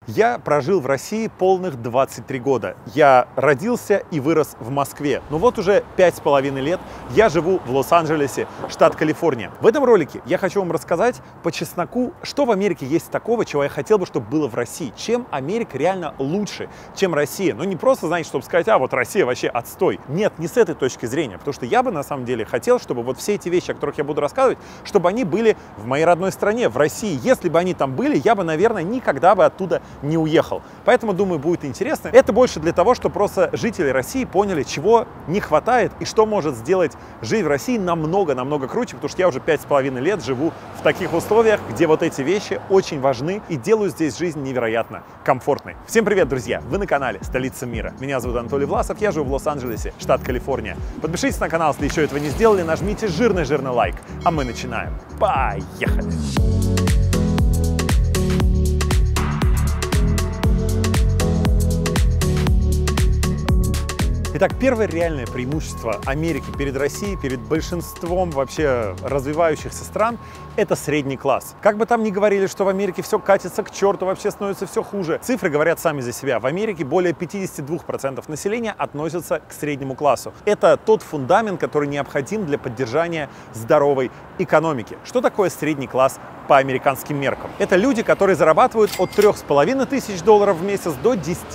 Я прожил в России полных 23 года. Я родился и вырос в Москве. Но вот уже 5,5 лет я живу в Лос-Анджелесе, штат Калифорния. В этом ролике я хочу вам рассказать по чесноку, что в Америке есть такого, чего я хотел бы, чтобы было в России. Чем Америка реально лучше, чем Россия. Но не просто, знаете, чтобы сказать, а вот Россия вообще отстой. Нет, не с этой точки зрения. Потому что я бы на самом деле хотел, чтобы вот все эти вещи, о которых я буду рассказывать, чтобы они были в моей родной стране, в России. Если бы они там были, я бы, наверное, никогда бы оттуда не уехал. Поэтому, думаю, будет интересно. Это больше для того, чтобы просто жители России поняли, чего не хватает и что может сделать жизнь в России намного круче, потому что я уже 5,5 лет живу в таких условиях, где вот эти вещи очень важны и делают здесь жизнь невероятно комфортной. Всем привет, друзья! Вы на канале Столица мира. Меня зовут Анатолий Власов, я живу в Лос-Анджелесе, штат Калифорния. Подпишитесь на канал, если еще этого не сделали, нажмите жирный лайк. А мы начинаем. Поехали! Итак, первое реальное преимущество Америки перед Россией, перед большинством вообще развивающихся стран – это средний класс. Как бы там ни говорили, что в Америке все катится к черту, вообще становится все хуже, цифры говорят сами за себя. В Америке более 52% населения относятся к среднему классу. Это тот фундамент, который необходим для поддержания здоровой экономики. Что такое средний класс по американским меркам? Это люди, которые зарабатывают от $3500 в месяц до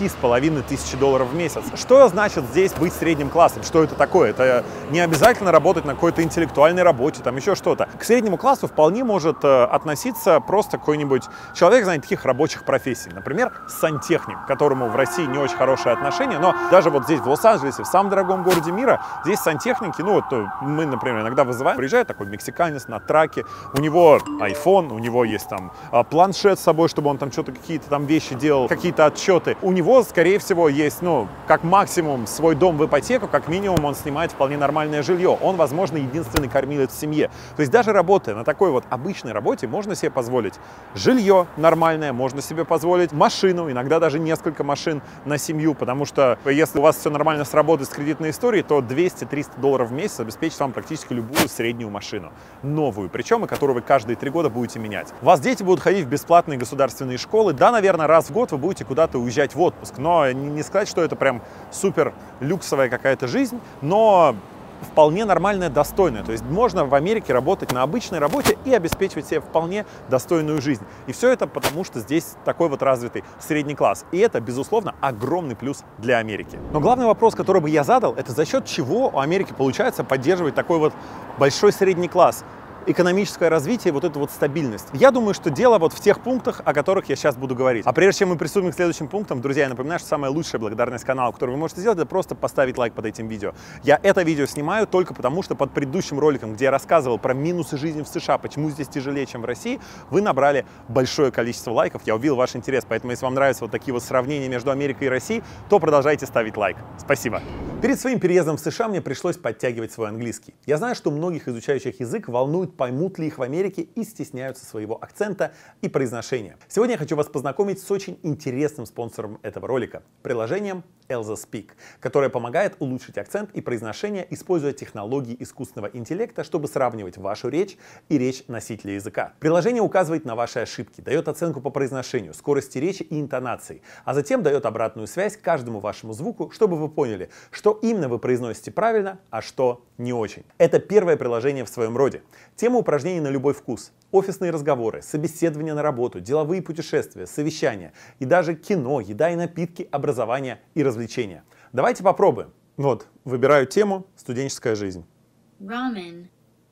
$10,500 в месяц. Что значит здесь быть средним классом? Что это такое? Это не обязательно работать на какой-то интеллектуальной работе, там еще что-то. К среднему классу вполне может относиться просто какой-нибудь человек, знаете, таких рабочих профессий. Например, сантехник, к которому в России не очень хорошее отношение, но даже вот здесь, в Лос-Анджелесе, в самом дорогом городе мира, здесь сантехники, ну вот мы, например, иногда вызываем, приезжает такой мексиканец на траке, у него iPhone, у него есть там планшет с собой, чтобы он там что-то, какие-то там вещи делал, какие-то отчеты. У него, скорее всего, есть, ну, как максимум свой дом в ипотеку, как минимум он снимает вполне нормальное жилье. Он, возможно, единственный кормилец в семье. То есть даже работая на такой вот обычной работе, можно себе позволить жилье нормальное, можно себе позволить машину, иногда даже несколько машин на семью, потому что если у вас все нормально с работой, с кредитной историей, то $200-300 в месяц обеспечит вам практически любую среднюю машину. Новую, причем, и которую вы каждые 3 года будете менять. У вас дети будут ходить в бесплатные государственные школы. Да, наверное, раз в год вы будете куда-то уезжать в отпуск, но не сказать, что это прям супер люксовая какая-то жизнь, но вполне нормальная, достойная. То есть можно в Америке работать на обычной работе и обеспечивать себе вполне достойную жизнь. И все это потому, что здесь такой вот развитый средний класс. И это, безусловно, огромный плюс для Америки. Но главный вопрос, который бы я задал, это за счет чего у Америки получается поддерживать такой вот большой средний класс? Экономическое развитие, вот эту вот стабильность. Я думаю, что дело вот в тех пунктах, о которых я сейчас буду говорить. А прежде чем мы приступим к следующим пунктам, друзья, я напоминаю, что самая лучшая благодарность каналу, которую вы можете сделать, это просто поставить лайк под этим видео. Я это видео снимаю только потому, что под предыдущим роликом, где я рассказывал про минусы жизни в США, почему здесь тяжелее, чем в России, вы набрали большое количество лайков. Я увидел ваш интерес, поэтому если вам нравятся вот такие вот сравнения между Америкой и Россией, то продолжайте ставить лайк. Спасибо. Перед своим переездом в США мне пришлось подтягивать свой английский. Я знаю, что многих изучающих язык волнует, поймут ли их в Америке и стесняются своего акцента и произношения. Сегодня я хочу вас познакомить с очень интересным спонсором этого ролика – приложением Elza Speak, которое помогает улучшить акцент и произношение, используя технологии искусственного интеллекта, чтобы сравнивать вашу речь и речь носителя языка. Приложение указывает на ваши ошибки, дает оценку по произношению, скорости речи и интонации, а затем дает обратную связь каждому вашему звуку, чтобы вы поняли, что именно вы произносите правильно, а что не очень. Это первое приложение в своем роде. Тема упражнений на любой вкус. Офисные разговоры, собеседования на работу, деловые путешествия, совещания и даже кино, еда и напитки, образование и развлечения. Давайте попробуем. Вот, выбираю тему «Студенческая жизнь». Ramen.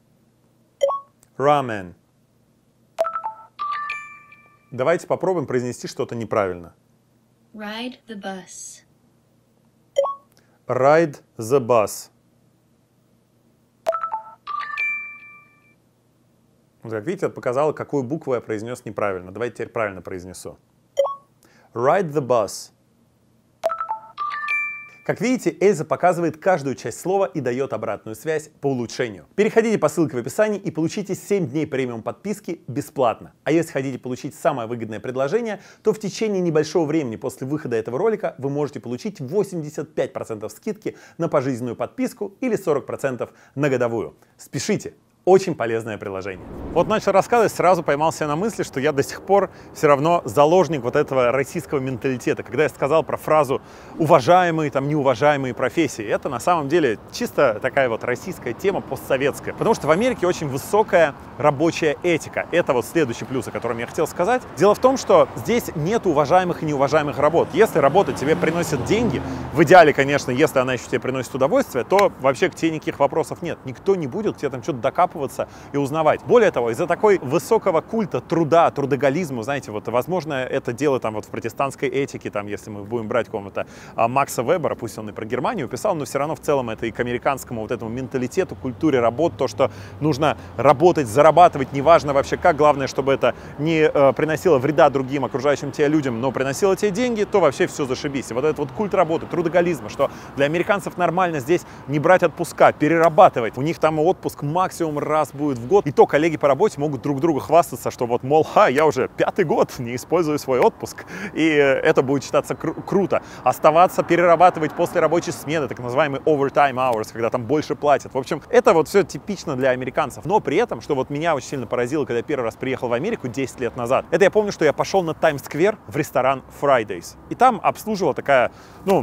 Ramen. Давайте попробуем произнести что-то неправильно. Ride the bus. Ride the bus. Вот как видите, это показало, какую букву я произнес неправильно. Давайте теперь правильно произнесу. Ride the bus. Как видите, Эльза показывает каждую часть слова и дает обратную связь по улучшению. Переходите по ссылке в описании и получите 7 дней премиум подписки бесплатно. А если хотите получить самое выгодное предложение, то в течение небольшого времени после выхода этого ролика вы можете получить 85% скидки на пожизненную подписку или 40% на годовую. Спешите! Очень полезное приложение. Вот начал рассказывать, сразу поймал себя на мысли, что я до сих пор все равно заложник вот этого российского менталитета. Когда я сказал про фразу «уважаемые, там, неуважаемые профессии», это на самом деле чисто такая вот российская тема, постсоветская. Потому что в Америке очень высокая рабочая этика. Это вот следующий плюс, о котором я хотел сказать. Дело в том, что здесь нет уважаемых и неуважаемых работ. Если работа тебе приносит деньги, в идеале, конечно, если она еще тебе приносит удовольствие, то вообще к тебе никаких вопросов нет. Никто не будет к тебе там что-то докапываться и узнавать. Более того, из-за такой высокого культа труда, трудоголизма, знаете, вот, возможно, это дело там вот в протестантской этике, там, если мы будем брать какого-то Макса Вебера, пусть он и про Германию писал, но все равно в целом это и к американскому вот этому менталитету, культуре работ, то, что нужно работать, зарабатывать, неважно вообще как, главное, чтобы это не приносило вреда другим окружающим тебя людям, но приносило тебе деньги, то вообще все зашибись. И вот этот вот культ работы, трудоголизма, что для американцев нормально здесь не брать отпуска, перерабатывать. У них там отпуск максимум раз будет в год. И то коллеги по работе могут друг другу хвастаться, что вот, мол, я уже 5-й год не использую свой отпуск. И это будет считаться круто. Оставаться, перерабатывать после рабочей смены, так называемый overtime hours, когда там больше платят. В общем, это вот все типично для американцев. Но при этом, что вот меня очень сильно поразило, когда я первый раз приехал в Америку 10 лет назад, это я помню, что я пошел на Таймс-сквер в ресторан Fridays. И там обслуживала такая,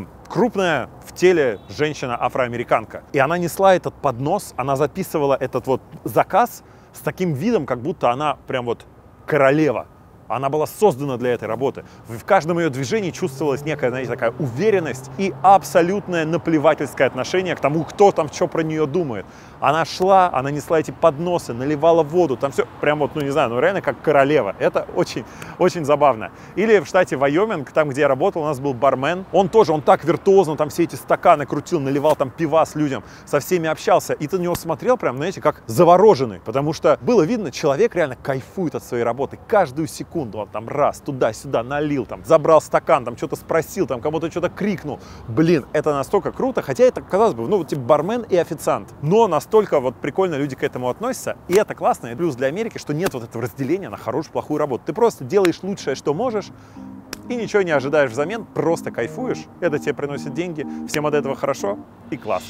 крупная в теле женщина-афроамериканка. И она несла этот поднос, она записывала этот вот заказ с таким видом, как будто она прям вот королева. Она была создана для этой работы. В каждом ее движении чувствовалась некая, знаете, такая уверенность и абсолютное наплевательское отношение к тому, кто там что про нее думает. Она шла, она несла эти подносы, наливала воду, там все прям вот, реально как королева. Это очень, очень забавно. Или в штате Вайоминг, там, где я работал, у нас был бармен. Он так виртуозно там все эти стаканы крутил, наливал там пивас людям, со всеми общался. И ты на него смотрел прям, знаете, как завороженный, потому что было видно, человек реально кайфует от своей работы. Каждую секунду он там раз, туда-сюда налил, там, забрал стакан, там, что-то спросил, там, кому-то что-то крикнул. Блин, это настолько круто, хотя это, казалось бы, типа бармен и официант. Но настолько вот прикольно люди к этому относятся, и это классно. И плюс для Америки, что нет вот этого разделения на хорошую, плохую работу. Ты просто делаешь лучшее, что можешь, и ничего не ожидаешь взамен, просто кайфуешь. Это тебе приносит деньги, всем от этого хорошо и классно.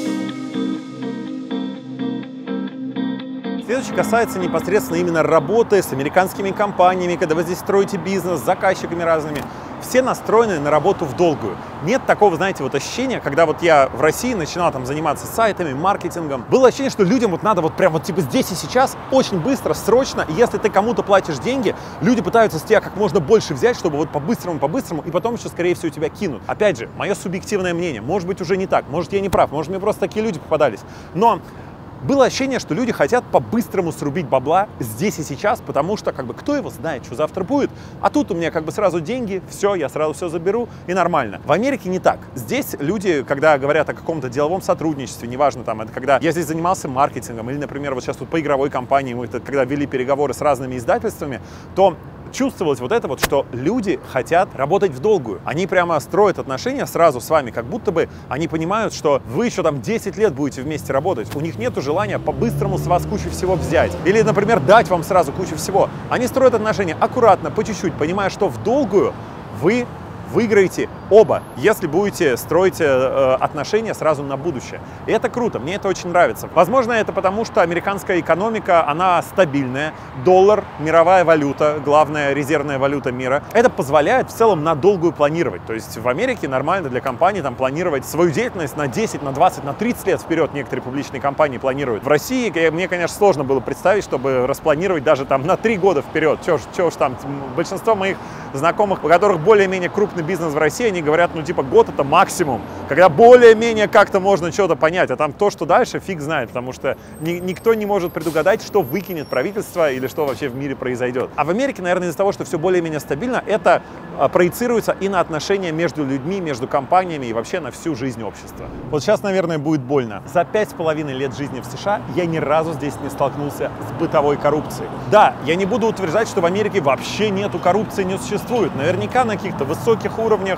Следующий касается непосредственно именно работы с американскими компаниями, когда вы здесь строите бизнес с заказчиками разными. Все настроены на работу в долгую. Нет такого, знаете, вот ощущения, когда вот я в России начинал там заниматься сайтами, маркетингом. Было ощущение, что людям вот надо вот прям вот типа здесь и сейчас, очень быстро, срочно. И если ты кому-то платишь деньги, люди пытаются с тебя как можно больше взять, чтобы вот по-быстрому, и потом еще, скорее всего, тебя кинут. Опять же, мое субъективное мнение, может быть, уже не так, может, я не прав, может, мне просто такие люди попадались. Но было ощущение, что люди хотят по-быстрому срубить бабла здесь и сейчас, потому что, кто его знает, что завтра будет. А тут у меня сразу деньги, все, я сразу все заберу, и нормально. В Америке не так. Здесь люди, когда говорят о каком-то деловом сотрудничестве, неважно, там, это когда я здесь занимался маркетингом, или, например, вот сейчас тут по игровой компании, мы когда вели переговоры с разными издательствами, то чувствовалось вот это вот, что люди хотят работать в долгую. Они прямо строят отношения сразу с вами, как будто бы они понимают, что вы еще там 10 лет будете вместе работать. У них нету желания по-быстрому с вас кучу всего взять. Или, например, дать вам сразу кучу всего. Они строят отношения аккуратно, по чуть-чуть, понимая, что в долгую вы выиграете оба, если будете строить отношения сразу на будущее. И это круто, мне это очень нравится. Возможно, это потому, что американская экономика, она стабильная. Доллар, мировая валюта, главная резервная валюта мира. Это позволяет в целом на долгую планировать. То есть в Америке нормально для компании там планировать свою деятельность на 10, на 20, на 30 лет вперед. Некоторые публичные компании планируют. В России мне, конечно, сложно было представить, чтобы распланировать даже там на 3 года вперед. Чего ж там, большинство моих знакомых, у которых более-менее крупный бизнес в России, они говорят, год это максимум, когда более-менее как-то можно что-то понять, а там то, что дальше, фиг знает, потому что никто не может предугадать, что выкинет правительство или что вообще в мире произойдет. А в Америке, наверное, из-за того, что все более-менее стабильно, это проецируется и на отношения между людьми, между компаниями и вообще на всю жизнь общества. Вот сейчас, наверное, будет больно. За 5,5 лет жизни в США я ни разу здесь не столкнулся с бытовой коррупцией. Да, я не буду утверждать, что в Америке вообще нету коррупции, не существует. Наверняка на каких-то высоких уровнях,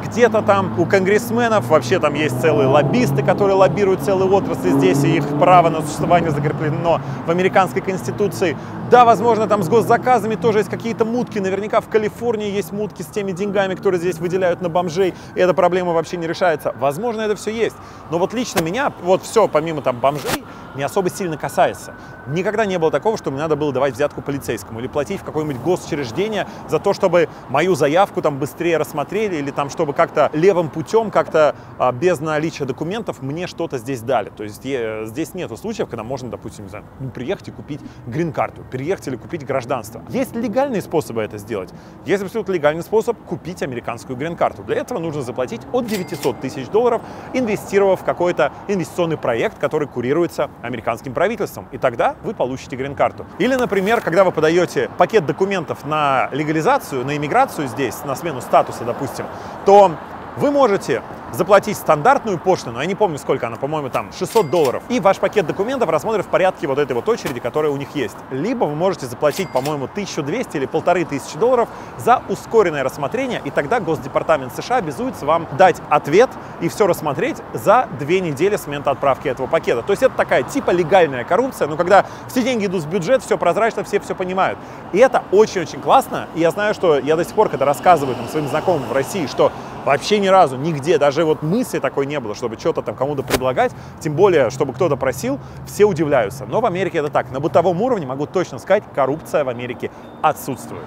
где-то там у конгрессменов вообще там есть целые лоббисты, которые лоббируют целые отрасли здесь, и их право на существование закреплено в американской конституции. Да, возможно, там с госзаказами тоже есть какие-то мутки. Наверняка в Калифорнии есть мутки с теми деньгами, которые здесь выделяют на бомжей, и эта проблема вообще не решается. Возможно, это все есть. Но вот лично меня, вот все, помимо там бомжей, не особо сильно касается. Никогда не было такого, что мне надо было давать взятку полицейскому или платить в какое-нибудь госучреждение за то, чтобы мою заявку там быстрее рассмотрели или там, чтобы как-то левым путем, как-то без наличия документов мне что-то здесь дали. То есть здесь нету случаев, когда можно, допустим, не знаю, приехать и купить грин-карту, переехать или купить гражданство. Есть легальные способы это сделать. Есть абсолютно легальный способ купить американскую грин-карту. Для этого нужно заплатить от $900 тысяч, инвестировав в какой-то инвестиционный проект, который курируется американским правительством. И тогда вы получите грин-карту. Или, например, когда вы подаете пакет документов на легализацию, на иммиграцию здесь, на смену статуса, допустим, то вы можете заплатить стандартную пошлину, я не помню сколько она, по-моему, там $600, и ваш пакет документов рассмотрят в порядке вот этой вот очереди, которая у них есть. Либо вы можете заплатить, по-моему, $1200 или $1500 за ускоренное рассмотрение, и тогда Госдепартамент США обязуется вам дать ответ и все рассмотреть за 2 недели с момента отправки этого пакета. То есть это такая типа легальная коррупция, но когда все деньги идут в бюджет, все прозрачно, все понимают. И это очень-очень классно, и я знаю, что я до сих пор, когда рассказываю там, своим знакомым в России, что вообще ни разу, нигде, даже вот мысли такой не было, чтобы что-то там кому-то предлагать, тем более, чтобы кто-то просил, все удивляются. Но в Америке это так. На бытовом уровне могу точно сказать, коррупция в Америке отсутствует.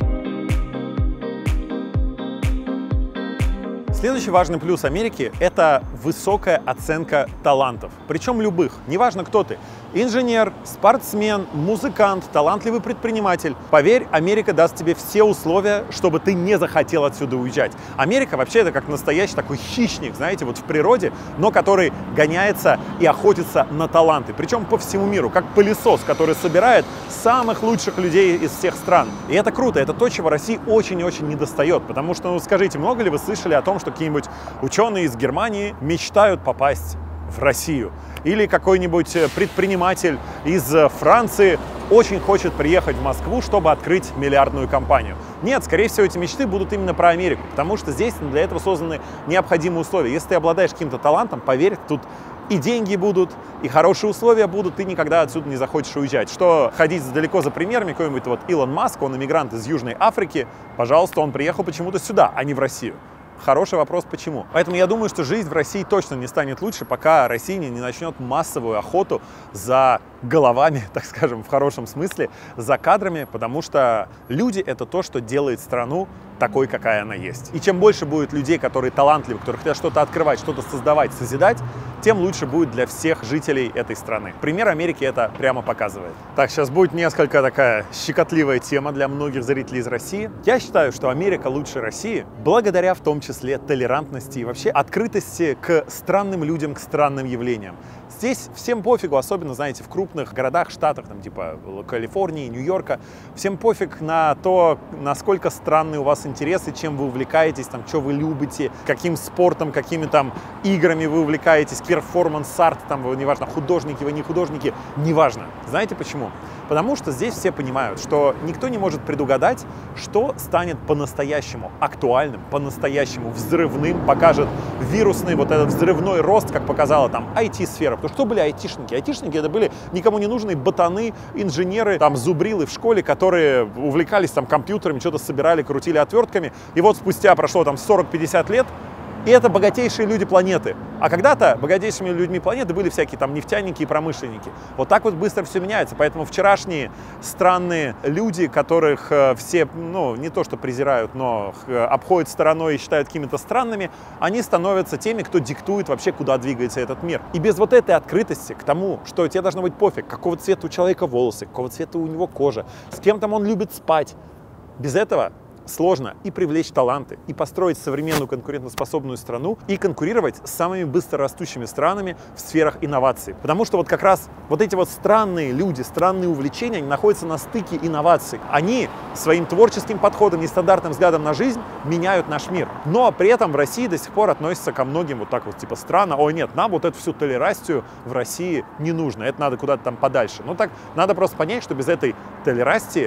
Следующий важный плюс Америки – это высокая оценка талантов. Причем любых, неважно кто ты. Инженер, спортсмен, музыкант, талантливый предприниматель. Поверь, Америка даст тебе все условия, чтобы ты не захотел отсюда уезжать. Америка вообще это как настоящий такой хищник, знаете, вот в природе, но который гоняется и охотится на таланты. Причем по всему миру, как пылесос, который собирает самых лучших людей из всех стран. И это круто, это то, чего России очень и очень недостает. Потому что, ну скажите, много ли вы слышали о том, что какие-нибудь ученые из Германии мечтают попасть в Россию? Или какой-нибудь предприниматель из Франции очень хочет приехать в Москву, чтобы открыть миллиардную компанию. Нет, скорее всего, эти мечты будут именно про Америку, потому что здесь для этого созданы необходимые условия. Если ты обладаешь каким-то талантом, поверь, тут и деньги будут, и хорошие условия будут, ты никогда отсюда не захочешь уезжать. Что ходить далеко за примерами, какой-нибудь вот Илон Маск, он иммигрант из Южной Африки, пожалуйста, он приехал почему-то сюда, а не в Россию. Хороший вопрос, почему. Поэтому я думаю, что жизнь в России точно не станет лучше, пока Россия не начнет массовую охоту за головами, так скажем, в хорошем смысле, за кадрами, потому что люди — это то, что делает страну такой, какая она есть. И чем больше будет людей, которые талантливы, которые хотят что-то открывать, что-то создавать, созидать, тем лучше будет для всех жителей этой страны. Пример Америки это прямо показывает. Так, сейчас будет несколько такая щекотливая тема для многих зрителей из России. Я считаю, что Америка лучше России благодаря в том числе толерантности и вообще открытости к странным людям, к странным явлениям. Здесь всем пофигу, особенно, знаете, в крупных городах, штатах, там, типа Калифорнии, Нью-Йорка, всем пофиг на то, насколько странные у вас интересы, чем вы увлекаетесь, там, что вы любите, каким спортом, какими там играми вы увлекаетесь, перформанс-арт, там, неважно, художники вы, не художники, неважно. Знаете почему? Потому что здесь все понимают, что никто не может предугадать, что станет по-настоящему актуальным, по-настоящему взрывным, покажет вирусный вот этот взрывной рост, как показала там IT-сфера. Потому что были айтишники? Айтишники это были никому не нужные ботаны, инженеры, там зубрилы в школе, которые увлекались там компьютерами, что-то собирали, крутили отвертками. И вот спустя прошло там 40-50 лет, и это богатейшие люди планеты. А когда-то богатейшими людьми планеты были всякие там нефтяники и промышленники. Вот так вот быстро все меняется. Поэтому вчерашние странные люди, которых все, ну, не то что презирают, но обходят стороной и считают какими-то странными, они становятся теми, кто диктует вообще, куда двигается этот мир. И без вот этой открытости к тому, что тебе должно быть пофиг, какого цвета у человека волосы, какого цвета у него кожа, с кем там он любит спать, без этого сложно и привлечь таланты, и построить современную конкурентоспособную страну, и конкурировать с самыми быстрорастущими странами в сферах инноваций. Потому что вот как раз вот эти вот странные люди, странные увлечения, они находятся на стыке инноваций. Они своим творческим подходом, нестандартным взглядом на жизнь меняют наш мир. Но при этом в России до сих пор относятся ко многим вот так вот, типа, странно. Ой, нет, нам вот эту всю толерастию в России не нужно, это надо куда-то там подальше. Ну так, надо просто понять, что без этой толерастии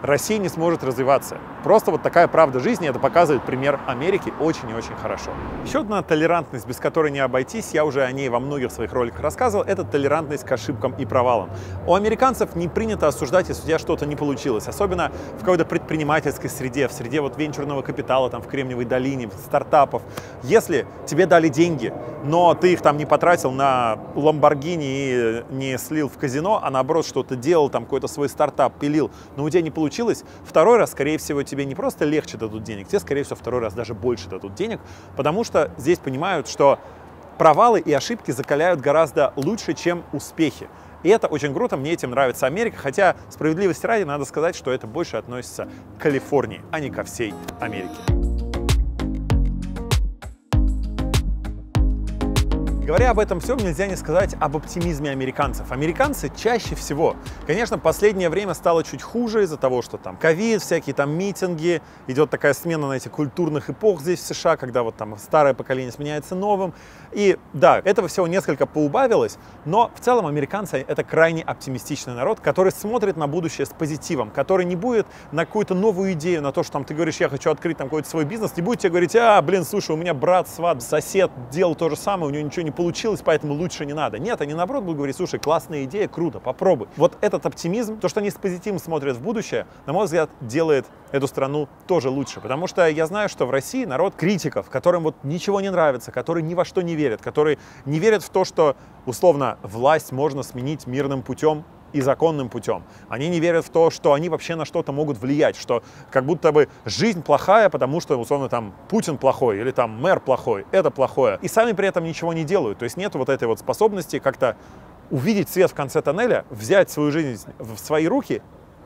Россия не сможет развиваться. Просто вот такая правда жизни, это показывает пример Америки очень и очень хорошо. Еще одна толерантность, без которой не обойтись, я уже о ней во многих своих роликах рассказывал, это толерантность к ошибкам и провалам. У американцев не принято осуждать, если у тебя что-то не получилось, особенно в какой-то предпринимательской среде, в среде вот венчурного капитала, там в Кремниевой долине, стартапов. Если тебе дали деньги, но ты их там не потратил на Lamborghini и не слил в казино, а наоборот что-то делал, там какой-то свой стартап пилил, но у тебя не получилось, второй раз, скорее всего, тебе не просто легче дадут денег, тебе, скорее всего, второй раз даже больше дадут денег, потому что здесь понимают, что провалы и ошибки закаляют гораздо лучше, чем успехи. И это очень круто, мне этим нравится Америка, хотя, справедливости ради, надо сказать, что это больше относится к Калифорнии, а не ко всей Америке. Говоря об этом всем, нельзя не сказать об оптимизме американцев. Американцы чаще всего, конечно, последнее время стало чуть хуже из-за того, что там ковид, всякие там митинги, идет такая смена на этих культурных эпох здесь в США, когда вот там старое поколение сменяется новым. И да, этого всего несколько поубавилось, но в целом американцы — это крайне оптимистичный народ, который смотрит на будущее с позитивом, который не будет на какую-то новую идею, на то, что там ты говоришь, я хочу открыть там какой-то свой бизнес, не будет тебе говорить, блин, слушай, у меня брат, сват, сосед делал то же самое, у него ничего не получилось, поэтому лучше не надо. Нет, они наоборот будут говорить, слушай, классная идея, круто, попробуй. Вот этот оптимизм, то, что они с позитивом смотрят в будущее, на мой взгляд, делает эту страну тоже лучше. Потому что я знаю, что в России народ критиков, которым вот ничего не нравится, которые ни во что не верят, которые не верят в то, что, условно, власть можно сменить мирным путем и законным путем. Они не верят в то, что они вообще на что-то могут влиять, что как будто бы жизнь плохая, потому что, условно, там Путин плохой или там мэр плохой, это плохое. И сами при этом ничего не делают. То есть нет вот этой вот способности как-то увидеть свет в конце тоннеля, взять свою жизнь в свои руки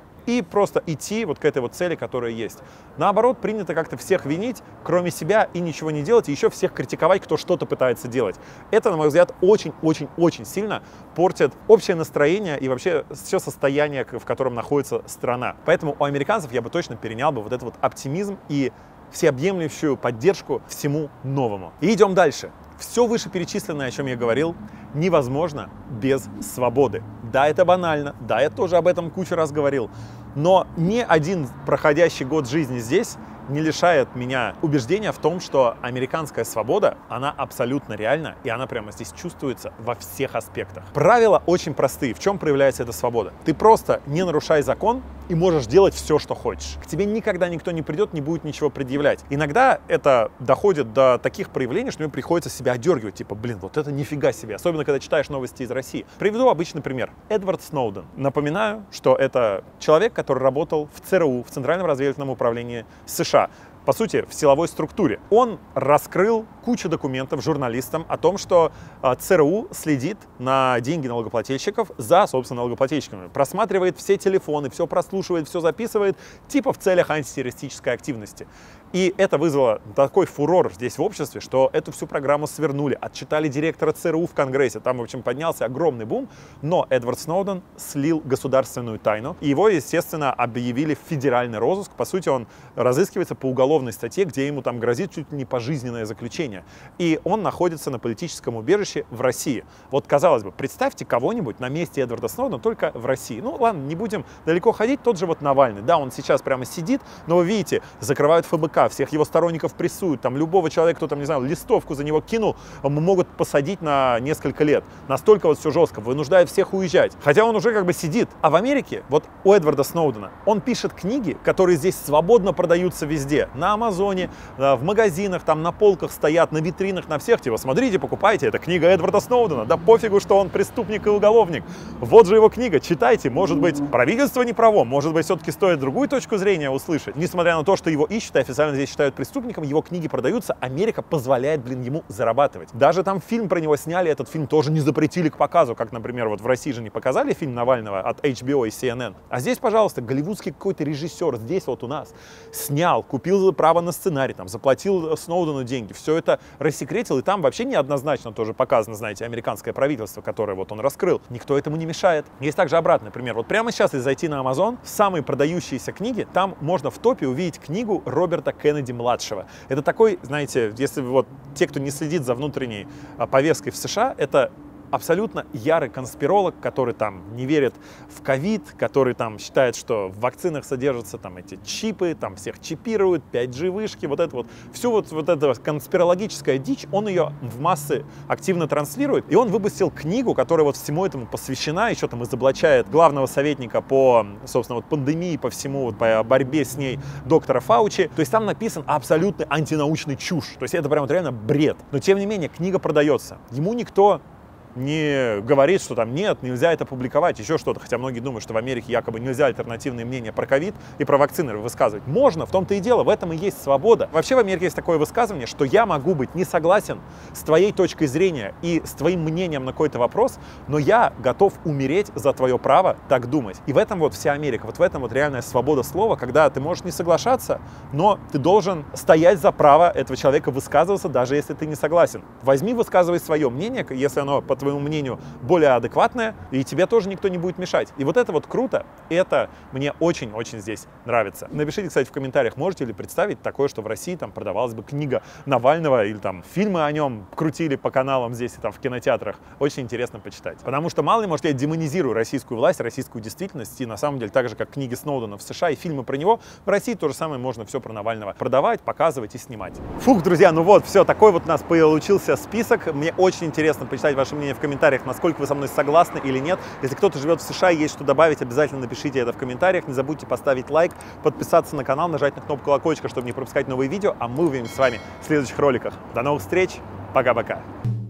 и просто идти вот к этой вот цели, которая есть. Наоборот, принято как-то всех винить, кроме себя, и ничего не делать, и еще всех критиковать, кто что-то пытается делать. Это, на мой взгляд, очень-очень-очень сильно портит общее настроение и вообще все состояние, в котором находится страна. Поэтому у американцев я бы точно перенял бы вот этот вот оптимизм и всеобъемлющую поддержку всему новому. И идем дальше. Все вышеперечисленное, о чем я говорил, невозможно без свободы. Да, это банально, да, я тоже об этом кучу раз говорил, но ни один проходящий год жизни здесь не лишает меня убеждения в том, что американская свобода, она абсолютно реальна, и она прямо здесь чувствуется во всех аспектах. Правила очень простые. В чем проявляется эта свобода? Ты просто не нарушай закон и можешь делать все, что хочешь. К тебе никогда никто не придет, не будет ничего предъявлять. Иногда это доходит до таких проявлений, что мне приходится себя одергивать. Типа, блин, вот это нифига себе. Особенно, когда читаешь новости из России. Приведу обычный пример. Эдвард Сноуден. Напоминаю, что это человек, который работал в ЦРУ, в Центральном разведывательном управлении США. По сути, в силовой структуре. Он раскрыл кучу документов журналистам о том, что ЦРУ следит на деньги налогоплательщиков за, собственно, налогоплательщиками. Просматривает все телефоны, все прослушивает, все записывает, типа в целях антитеррористической активности. И это вызвало такой фурор здесь в обществе, что эту всю программу свернули, отчитали директора ЦРУ в Конгрессе. Там, в общем, поднялся огромный бум. Но Эдвард Сноуден слил государственную тайну. И его, естественно, объявили в федеральный розыск. По сути, он разыскивается по уголовной статье, где ему там грозит чуть ли не пожизненное заключение. И он находится на политическом убежище в России. Вот, казалось бы, представьте кого-нибудь на месте Эдварда Сноудена только в России. Ну, ладно, не будем далеко ходить. Тот же вот Навальный. Да, он сейчас прямо сидит, но вы видите, закрывают ФБК, всех его сторонников прессуют, там любого человека, кто там, не знаю, листовку за него кинул, могут посадить на несколько лет. Настолько вот все жестко, вынуждают всех уезжать. Хотя он уже как бы сидит. А в Америке, вот у Эдварда Сноудена, он пишет книги, которые здесь свободно продаются везде. На Амазоне, в магазинах, там на полках стоят, на витринах, на всех. Типа, смотрите, покупайте, это книга Эдварда Сноудена. Да пофигу, что он преступник и уголовник. Вот же его книга, читайте. Может быть, правительство не право, может быть, все-таки стоит другую точку зрения услышать. Несмотря на то, что его ищут и официально здесь считают преступником, его книги продаются, Америка позволяет, блин, ему зарабатывать. Даже там фильм про него сняли, этот фильм тоже не запретили к показу, как, например, вот в России же не показали фильм Навального от HBO и CNN. А здесь, пожалуйста, голливудский какой-то режиссер здесь вот у нас снял, купил право на сценарий, там, заплатил Сноудену деньги, все это рассекретил, и там вообще неоднозначно тоже показано, знаете, американское правительство, которое вот он раскрыл. Никто этому не мешает. Есть также обратный пример. Вот прямо сейчас, если зайти на Amazon, самые продающиеся книги, там можно в топе увидеть книгу Роберта Кеннеди-младшего. Это такой, знаете, если вот те, кто не следит за внутренней повесткой в США, это абсолютно ярый конспиролог, который там не верит в ковид, который там считает, что в вакцинах содержатся там эти чипы, там всех чипируют, 5G вышки, вот это вот. Всю вот эта конспирологическая дичь, он ее в массы активно транслирует. И он выпустил книгу, которая вот всему этому посвящена, еще там изоблачает главного советника по, собственно, вот пандемии, по всему, вот по борьбе с ней доктора Фаучи. То есть там написан абсолютно антинаучный чушь. То есть это прям вот реально бред. Но тем не менее книга продается. Ему никто не говорит, что там нет, нельзя это публиковать, еще что-то. Хотя многие думают, что в Америке якобы нельзя альтернативные мнения про ковид и про вакцины высказывать. Можно, в том-то и дело, в этом и есть свобода. Вообще в Америке есть такое высказывание, что я могу быть не согласен с твоей точкой зрения и с твоим мнением на какой-то вопрос, но я готов умереть за твое право так думать. И в этом вот вся Америка, вот в этом вот реальная свобода слова, когда ты можешь не соглашаться, но ты должен стоять за право этого человека высказываться, даже если ты не согласен. Возьми, высказывай свое мнение, если оно, по твоему мнению, более адекватное, и тебе тоже никто не будет мешать. И вот это вот круто, это мне очень-очень здесь нравится. Напишите, кстати, в комментариях, можете ли представить такое, что в России там продавалась бы книга Навального, или там фильмы о нем крутили по каналам здесь и там в кинотеатрах. Очень интересно почитать. Потому что, мало ли, может, я демонизирую российскую власть, российскую действительность, и на самом деле, так же, как книги Сноудена в США и фильмы про него, в России то же самое можно все про Навального продавать, показывать и снимать. Фух, друзья, ну вот, все, такой вот у нас получился список. Мне очень интересно почитать ваше мнение в комментариях, насколько вы со мной согласны или нет. Если кто-то живет в США и есть что добавить, обязательно напишите это в комментариях. Не забудьте поставить лайк, подписаться на канал, нажать на кнопку колокольчика, чтобы не пропускать новые видео. А мы увидимся с вами в следующих роликах. До новых встреч. Пока-пока.